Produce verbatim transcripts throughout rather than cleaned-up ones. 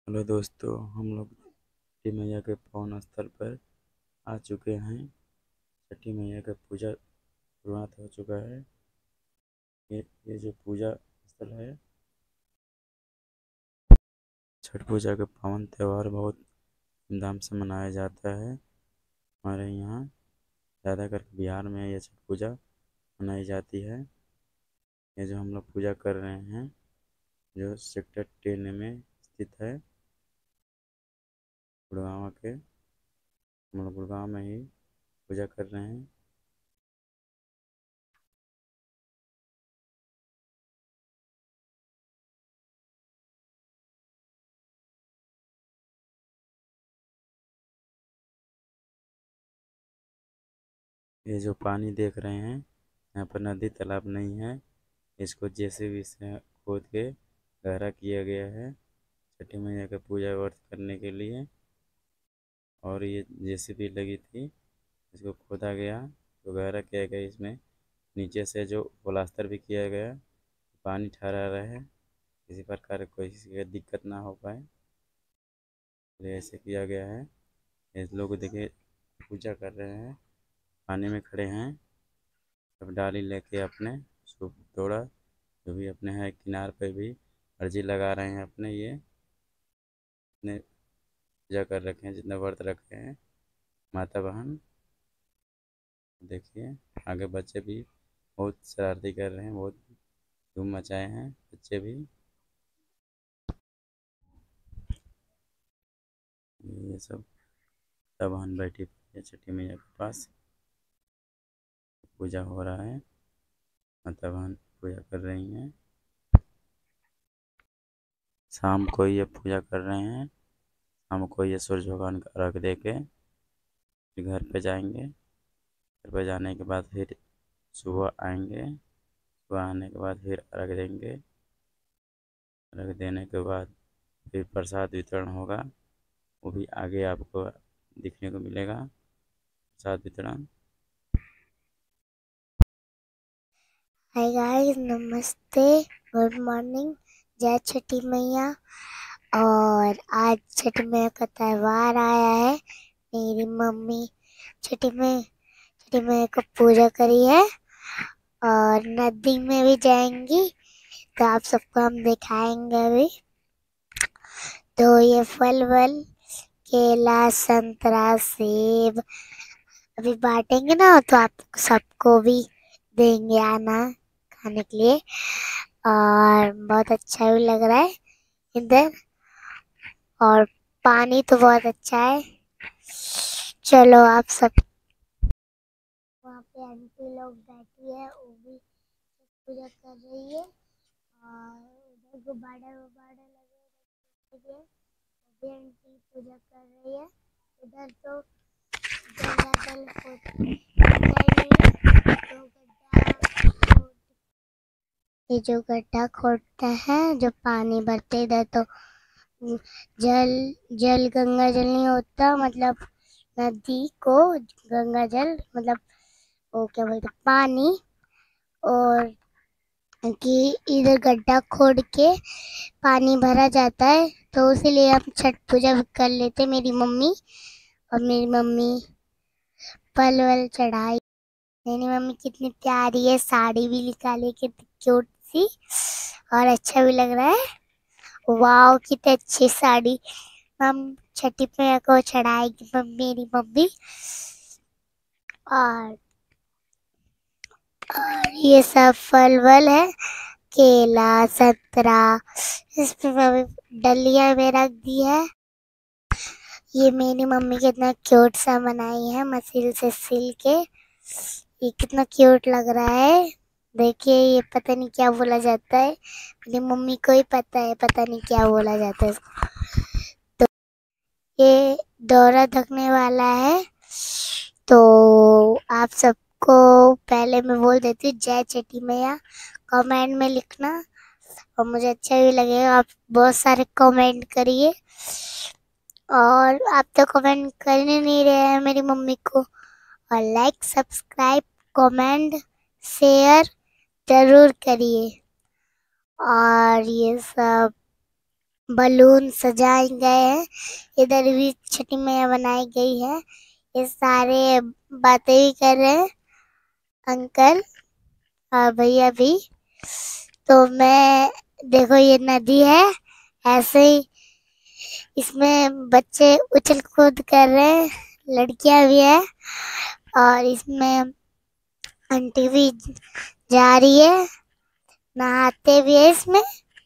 Hello दोस्तों, हम लोग छठी मैया के पावन स्थल पर आ चुके हैं। छठी मैया का पूजा शुरुआत हो चुका है। ये ये जो पूजा स्थल है, छठ पूजा का पावन त्यौहार बहुत धूमधाम से मनाया जाता है। हमारे यहाँ ज़्यादातर बिहार में ये छठ पूजा मनाई जाती है। ये जो हम लोग पूजा कर रहे हैं, जो सेक्टर टेन में स्थित है, गुड़गांव के, हम लोग गुड़गांव में ही पूजा कर रहे हैं। ये जो पानी देख रहे हैं, यहाँ पर नदी तालाब नहीं है। इसको जेसीबी से खोद के गहरा किया गया है छठी मैया का पूजा व्रत करने के लिए। और ये जेसीबी लगी थी, इसको खोदा गया तो गहरा किया गया। इसमें नीचे से जो प्लास्टर भी किया गया, पानी ठहरा रहे, किसी प्रकार कोई किसी का दिक्कत ना हो पाए, इसलिए ऐसे किया गया है। ये लोग देखिए पूजा कर रहे हैं, पानी में खड़े हैं, सब डाली लेके अपने सूप तोड़ा, जो भी अपने हैं किनार पे भी अर्जी लगा रहे हैं। अपने ये अपने पूजा कर रखे हैं, जितने व्रत रखे हैं माता बहन। देखिए आगे बच्चे भी बहुत शरारती कर रहे हैं, बहुत धूम मचाए हैं बच्चे भी। ये सब माता बहन बैठी हुई है छठी मैया के पास, पूजा हो रहा है, माता बहन पूजा कर रही हैं। शाम को ये पूजा कर रहे हैं, शाम को ये सूर्य भगवान का अर्घ दे के फिर घर पे जाएंगे। घर पे जाने के बाद फिर सुबह आएंगे, सुबह आने के बाद फिर अर्घ देंगे। अर्घ देने के बाद फिर प्रसाद वितरण होगा, वो भी आगे आपको दिखने को मिलेगा, प्रसाद वितरण। हाय गाइस, नमस्ते, गुड मॉर्निंग, जय छठी मैया। और आज छठी मैया का त्यौहार आया है। मेरी मम्मी छठी में छठी मैया को पूजा करी है और नदी में भी जाएंगी, तो आप सबको हम दिखाएंगे अभी। तो ये फल वल, केला, संतरा, सेब अभी बांटेंगे ना, तो आप सबको भी देंगे आना खाने के लिए। और बहुत अच्छा भी लग रहा है इधर, और पानी तो बहुत अच्छा है। चलो आप सब, वहाँ पे आंटी लोग बैठी है, वो भी पूजा कर रही है। और उधर गुब्बारे वुब्बारे लगे हुए हैं, वो भी आंटी पूजा कर रही है। उधर तो गंगा जल खोद, ये जो गड्ढा खोदता है, जो पानी भरते इधर, तो जल जल गंगा जल नहीं होता, मतलब नदी को गंगा जल, मतलब वो क्या बोलते पानी। और कि इधर गड्ढा खोद के पानी भरा जाता है, तो इसीलिए हम छठ पूजा भी कर लेते, मेरी मम्मी। और मेरी मम्मी फल वल चढ़ाई। मेरी मम्मी कितनी प्यारी है, साड़ी भी निकाली, कितनी क्यूट सी, और अच्छा भी लग रहा है। वाह, कितनी अच्छी साड़ी हम छठी मैया को चढ़ाएगी मेरी मम्मी। और, और ये सब फल वल है, केला, संतरा, इसमें मम्मी डलिया में रख दी है। ये मेरी मम्मी कितना क्यूट सा बनाई है, मशीन से सिल के। ये कितना क्यूट लग रहा है। देखिए, ये पता नहीं क्या बोला जाता है, मेरी मम्मी को ही पता है, पता नहीं क्या बोला जाता है इसको। ये दौरा ढकने वाला है, तो आप सबको पहले मैं बोल देती हूँ, जय छठी मैया कमेंट में लिखना, और मुझे अच्छा भी लगेगा। आप बहुत सारे कमेंट करिए, और आप तो कमेंट करने नहीं रहे हैं मेरी मम्मी को। और लाइक, सब्सक्राइब, कमेंट, शेयर जरूर करिए। और ये सब बलून सजाए गए हैं। इधर भी छठी मैया बनाई गई है। ये सारे बातें भी कर रहे हैं अंकल और भैया भी। तो मैं देखो ये नदी है, ऐसे ही इसमें बच्चे उछल कूद कर रहे हैं, लड़कियां भी है और इसमें आंटी भी जा रही है, नहाते भी है इसमें।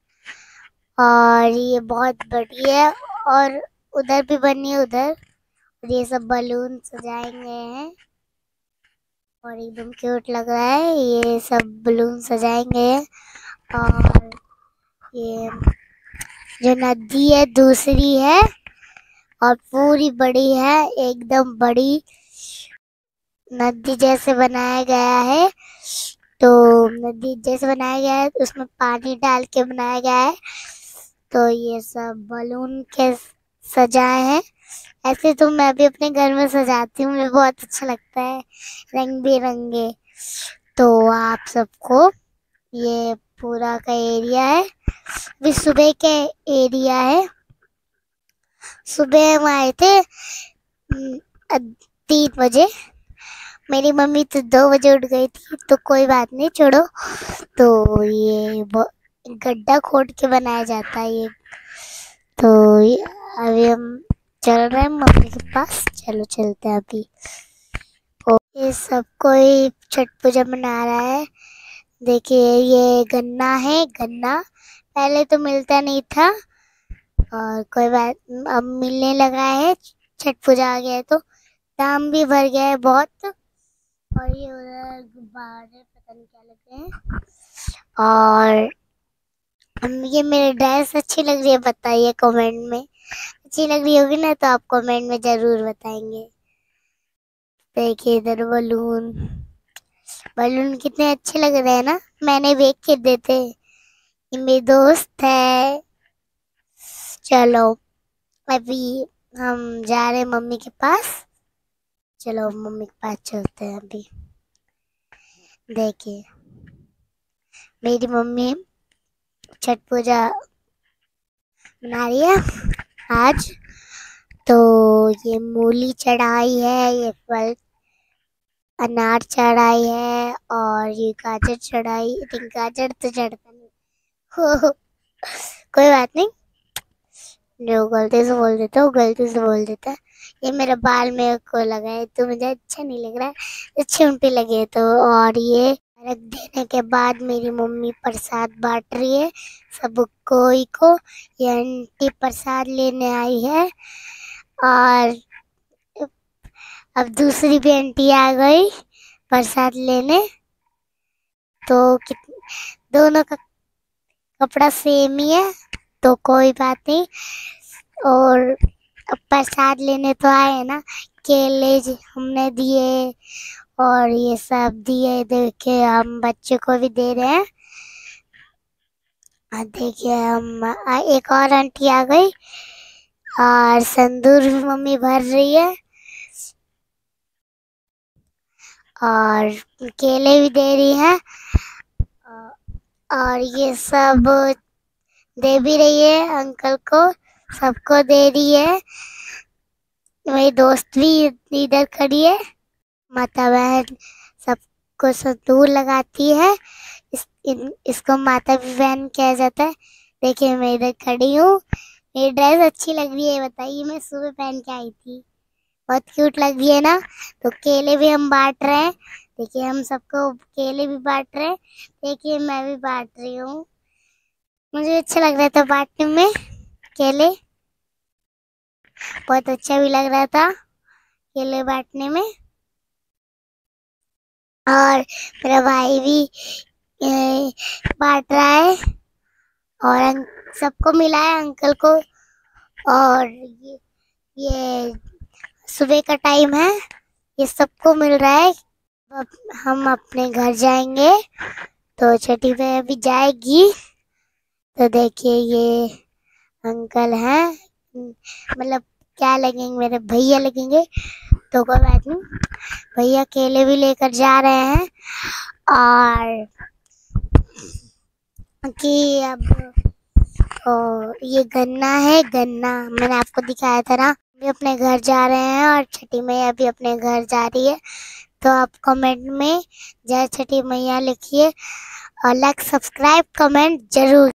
और ये बहुत बड़ी है और उधर भी बनी है उधर, और ये सब बलून सजाए गए हैं और एकदम क्यूट लग रहा है। ये सब बलून सजाए गए हैं और ये जो नदी है दूसरी है और पूरी बड़ी है, एकदम बड़ी नदी जैसे बनाया गया है। तो नदी जैसे बनाया गया है, उसमें पानी डाल के बनाया गया है। तो ये सब बलून के सजाए हैं। ऐसे तो मैं भी अपने घर में सजाती हूँ, मुझे बहुत अच्छा लगता है रंग बिरंगे। तो आप सबको ये पूरा का एरिया है, भी सुबह के एरिया है। सुबह हम आए थे तीन बजे, मेरी मम्मी तो दो बजे उठ गई थी, तो कोई बात नहीं, छोड़ो। तो ये गड्ढा खोद के बनाया जाता है ये। तो अभी हम चल रहे हैं मम्मी के पास, चलो चलते हैं अभी। और ये सब कोई छठ पूजा मना रहा है। देखिए ये गन्ना है, गन्ना पहले तो मिलता नहीं था और कोई बात अब मिलने लगा है, छठ पूजा आ गया है तो दाम भी भर गया है बहुत। और ये उधर गुब्बारे पता नहीं क्या लगे हैं। और ये मेरी ड्रेस अच्छी लग रही है, बताइए कमेंट में। अच्छी लग रही होगी ना तो आप कमेंट में जरूर बताएंगे। देखिए इधर बलून, बलून कितने अच्छे लग रहे हैं ना, मैंने देख के देते। ये मेरी दोस्त है। चलो अभी हम जा रहे हैं मम्मी के पास, चलो मम्मी के पास चलते हैं अभी। देखिए मेरी मम्मी छठ पूजा बना रही है आज। तो ये मूली चढ़ाई है, ये फल अनार चढ़ाई है और ये गाजर चढ़ाई, गाजर तो चढ़ता नहीं हो कोई बात नहीं, जो गलती से बोल देता है वो गलती से बोल देता है। ये मेरा बाल मेरे को लगा है तो मुझे अच्छा नहीं लग रहा है, अच्छी उल्टी लगे तो। और ये रख देने के बाद मेरी मम्मी प्रसाद बांट रही है सब कोई को। ये आंटी प्रसाद लेने आई है और अब दूसरी भी आंटी आ गई प्रसाद लेने। तो दोनों का कपड़ा सेम ही है तो कोई बात नहीं। और अब प्रसाद लेने तो आए ना, केले हमने दिए और ये सब दिए, देखिए हम बच्चे को भी दे रहे हैं। देखिए हम एक और आंटी आ गई और संदूर भी मम्मी भर रही है और केले भी दे रही है और ये सब दे भी रही है अंकल को, सबको दे रही है। मेरी दोस्त भी इधर खड़ी है, माता बहन सबको संदूर लगाती है, इस इन, इसको माता बहन कहा जाता है। देखिए मैं इधर खड़ी हूँ, मेरी ड्रेस अच्छी लग रही है, बताइए मैं सुबह पहन के आई थी, बहुत क्यूट लग रही है ना। तो केले भी हम बांट रहे हैं, देखिए हम सबको केले भी बांट रहे हैं। देखिए मैं भी बांट रही हूँ, मुझे अच्छा लग रहा था बांटने में केले, बहुत अच्छा भी लग रहा था केले बांटने में। और मेरा भाई भी बांट रहा है और सबको मिला है अंकल को। और ये, ये सुबह का टाइम है, ये सबको मिल रहा है। अब हम अपने घर जाएंगे तो छठी मैया भी जाएगी। तो देखिए ये अंकल हैं, मतलब क्या लगेंगे, मेरे भैया लगेंगे तो कोई बात नहीं, भैया केले भी लेकर जा रहे हैं। और कि अब और ये गन्ना है, गन्ना मैंने आपको दिखाया था ना। भी अपने घर जा रहे हैं और छठी मैया भी अपने घर जा रही है। तो आप कमेंट में जय छठी मैया लिखिए और लाइक सब्सक्राइब कमेंट जरूर।